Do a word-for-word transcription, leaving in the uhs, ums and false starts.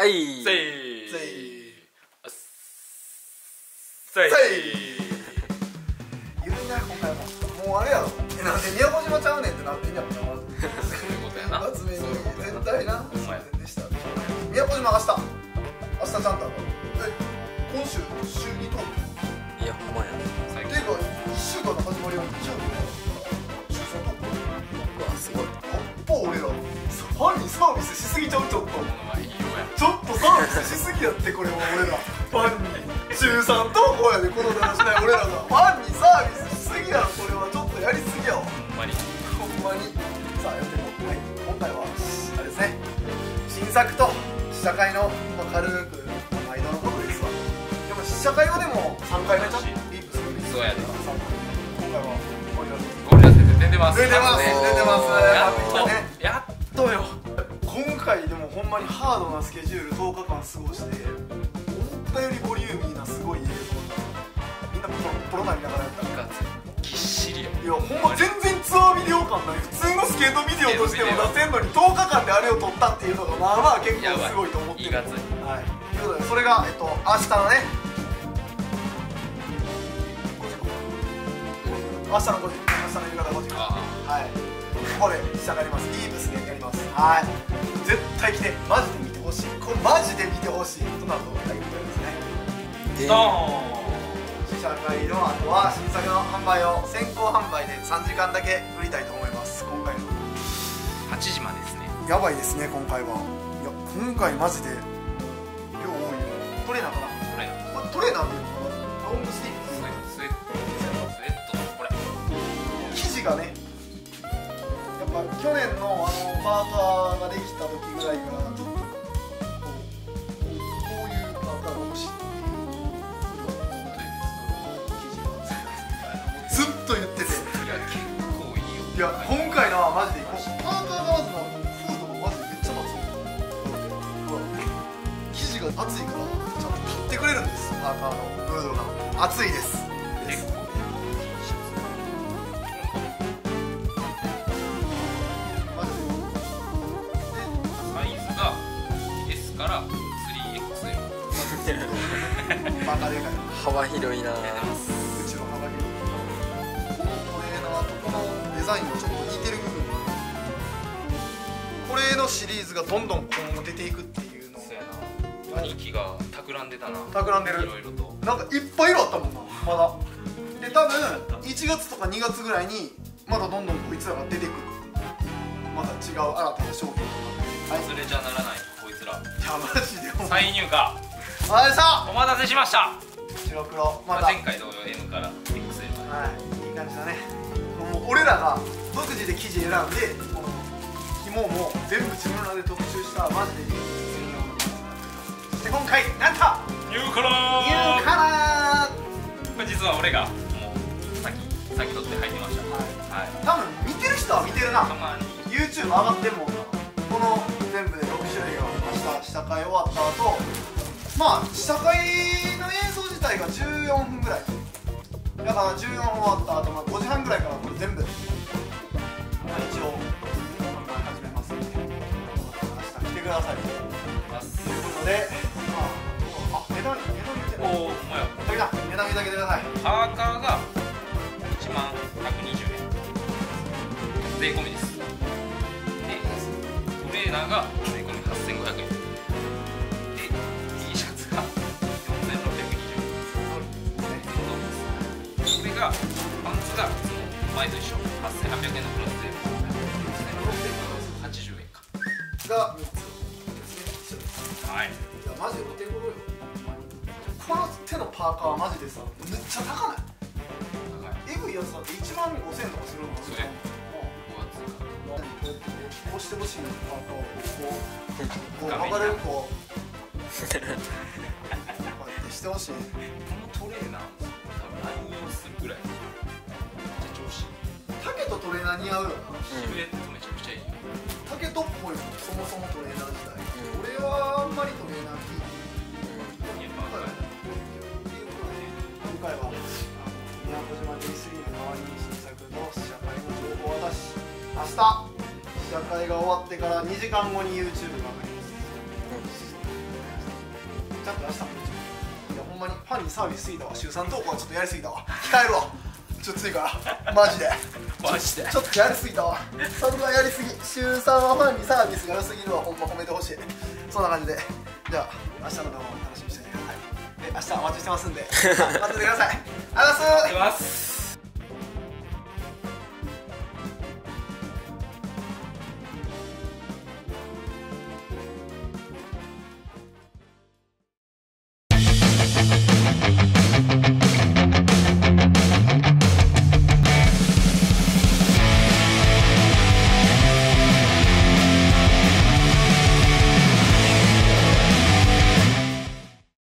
はいせいせいせいゆるいな今回ももうあれやろえなんで宮古島ちゃうねんってなってんやろなそういうことやな一発目にそういうことやな絶対なほんまやでした宮古島明日明日ちゃんとあるえ今週週にといやほんまや最近っていうかいっしゅうかんの始まりは日曜日だ週さんとうわすごいやっぱ俺らファンにサービスしすぎちゃうちょっとこの前いいよやちょっとサービスしすぎやってこれも俺らファンに週さん投稿やでこのだらしない俺らがファンにサービスしすぎやろこれはちょっとやりすぎやわほんまにほんまにさあやっていこう、はい、今回はあれですね新作と試写会の、まあ、軽く毎度のことですわでも試写会はでもさんかいめちゃうリープするんですそうやで今回はこれだゴリラ先生出てます出てますね出てますやっとねやっとよ今回でもほんまにハードなスケジュールとおかかん過ごして思ったよりボリューミーなすごい映像みんなプロプロなりながらやったいかつぎっしりよいやほんま全然ツアービデオ感ない普通のスケートビデオとしても出せんのにとおかかんであれを撮ったっていうのがまあまあ結構すごいと思ってるいがついはいということでそれがえっと明日のね明日のごじ明日の夕方ごじあはいここで試写がありますイーブスでやりますはい絶対来てマジで見てほしいこれマジで見てほしいとなると大変ですねあドーン試写会の後は新作の販売を先行販売でさんじかんだけ売りたいと思います今回のはちじまでですねやばいですね今回はいや今回マジで量多いよトレーナーかなこれこれトレーナーっていうのかなロングスティーブスウェットスウェットこれ生地がねやっぱ去年のあのパーカーができた時ぐらいからちょっとこうこういうパーカーが欲しいっていうずっと言ってていや結構いいよいや今回のはマジでパーカーがまずなフードもマジでめっちゃ立つほら生地が厚いからちゃんと立ってくれるんですパーカーのフードが厚いです結構マジサイズが エス から スリーエックスエルでバカでかい幅広いなうちの幅広いこのトレーナーとこのデザインがちょっと似てる部分がこれのシリーズがどんどん今後出ていくっていうのをそうやな兄貴が企んでたな企んでるいろいろとなんかいっぱい色あったもんなまだで多分いちがつとかにがつぐらいにまだどんどんこいつらが出てくるまた違う新たな商品とかはいそれじゃならないこいつらいやマジでお前再入荷あれさお待たせしました白黒ままあた前回同様 エム から エックスエル まではいいい感じだねもう俺らが独自で生地選んでもう紐も全部自分らで特注したマジでいい専用のパンツになってますそして今回なんとニューカラーニューカラーこれ実は俺がもう先先取って履いてましたはい多分見てる人は見てるなたまに YouTube 上がってるもんなこの全部でろくしゅるいが明日試写会終わった後まあ試写会の映像自体がじゅうよんぷんぐらいだからじゅうよん終わった後、まあ、ごじはんぐらいからこれ全部、まあ、一応販売始めますんで明日来てくださいとますいうことでまああ値段値段言ってないおおほんまやだけだ値段言ってあげてくださいパーカーがいちまんひゃくにじゅうえん税込みですでトレーナーが税込みはっせんごひゃくえんで T シャツがよんせんろっぴゃくにじゅうえんこれがパンツがその前と一緒はっせんはっぴゃくえんのプラス税込みせんろっぴゃくはちじゅうえんかがみっつですね一緒ですはいいやマジでお手頃よこの手のパーカーはマジでさめっちゃ高ないエグいやつだっていちまんごせんとかするのそれごがつからこうしてほしいのパーカーをこうこう上がれるこうこうやってしてほしいこのトレーナー多分乱用するぐらいめっちゃ調子いい竹とトレーナー似合うよなシルエットめちゃくちゃいいよ竹とっぽいもんそもそもトレーナー自体俺はあんまりトレーナー聞いていやパーカーや今回は宮古島 ディースリー の代わりに新作の試写会の情報を渡し明日試写会が終わってからにじかんごに YouTube が上がりますちゃんと出したもん。いやほんまにファンにサービスすぎたわ。週さん投稿はちょっとやりすぎたわ。控えるわ。ちょっと次からマジでマジでちょっとやりすぎたわ。そんなやりすぎ。週さんはファンにサービスが良すぎるわ。ほんま褒めてほしい。そんな感じで、じゃあ明日の動画も楽しみにしててください。で明日お待ちしてますんで待っててください。ありがとうございます。 ます